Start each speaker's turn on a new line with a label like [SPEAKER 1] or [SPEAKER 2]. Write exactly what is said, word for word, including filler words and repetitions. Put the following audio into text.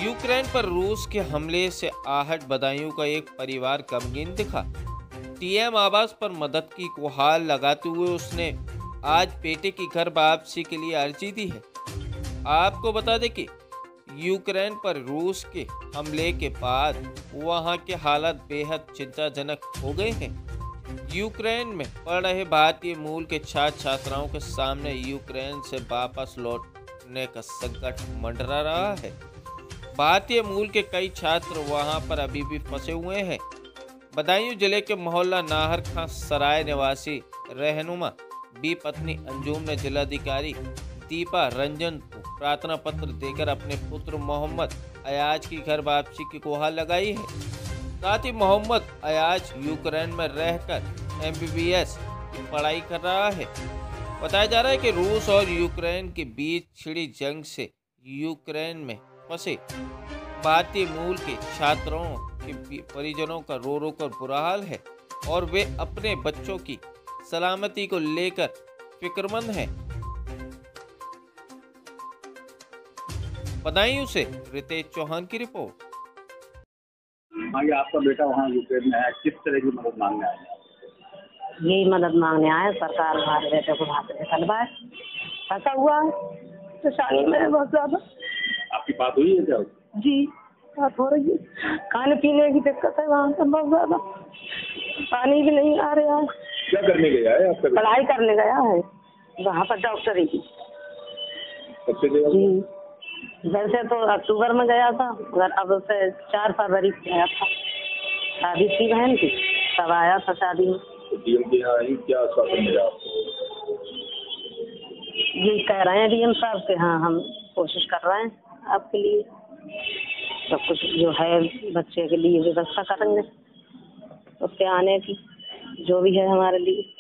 [SPEAKER 1] Ukraine पर रूस के हमले से आहत बदायूं का एक परिवार गमगीन दिखा। टीएम आवास पर मदद की गुहार लगाते हुए उसने आज बेटे की घर वापसी के लिए अर्जी दी है। आपको बता दें कि यूक्रेन पर रूस के हमले के बाद वहां के हालात बेहद चिंताजनक हो गए हैं। यूक्रेन में पढ़ रहे भारतीय मूल के छात्र छात्राओं के सामने यूक्रेन से वापस लौटने का संकट मंडरा रहा है। भारतीय मूल के कई छात्र वहां पर अभी भी फंसे हुए हैं। बदायूं जिले के मोहल्ला नाहर खां सराय निवासी रहनुमा बी पत्नी अंजुम ने जिलाधिकारी दीपा रंजन को प्रार्थना पत्र देकर अपने पुत्र मोहम्मद अयाज की घर वापसी की गुहार लगाई है। साथ ही मोहम्मद अयाज यूक्रेन में रहकर एमबीबीएस की पढ़ाई कर रहा है। बताया जा रहा है कि रूस और यूक्रेन के बीच छिड़ी जंग से यूक्रेन में फंसे भारतीय मूल के छात्रों के परिजनों का रो रो कर बुरा हाल है और वे अपने बच्चों की सलामती को लेकर फिक्रमंद हैं। बदायूं से रितेश चौहान की रिपोर्ट।
[SPEAKER 2] हाँ, ये आपका बेटा वहाँ यूक्रेन में है, किस तरह की मदद मांगने आए हैं?
[SPEAKER 3] यही मदद मांगने आए। सरकार हमारे बेटे को वहाँ से निकलवाए, फंसा हुआ है परेशानी में बहुत ज्यादा।
[SPEAKER 2] आपकी बात हुई है क्या?
[SPEAKER 3] जी बात हो रही है। खाने पीने की दिक्कत है वहाँ पर बहुत ज्यादा, पानी भी नहीं आ रहा है।
[SPEAKER 2] क्या करने गया है आपका बेटा?
[SPEAKER 3] पढ़ाई करने गया है वहाँ पर डॉक्टरी की। जी वैसे तो अक्टूबर में गया था, मगर अब से चार फरवरी को गया था। शादी थी बहन की, तब आया था शादी में।
[SPEAKER 2] डीएम के यहाँ आई, क्या आश्वासन मिला आपको?
[SPEAKER 3] ये कह रहे हैं डीएम साहब से, हाँ हम कोशिश कर रहे हैं आपके लिए, सब कुछ जो है बच्चे के लिए व्यवस्था करेंगे, उसके आने की जो भी है हमारे लिए।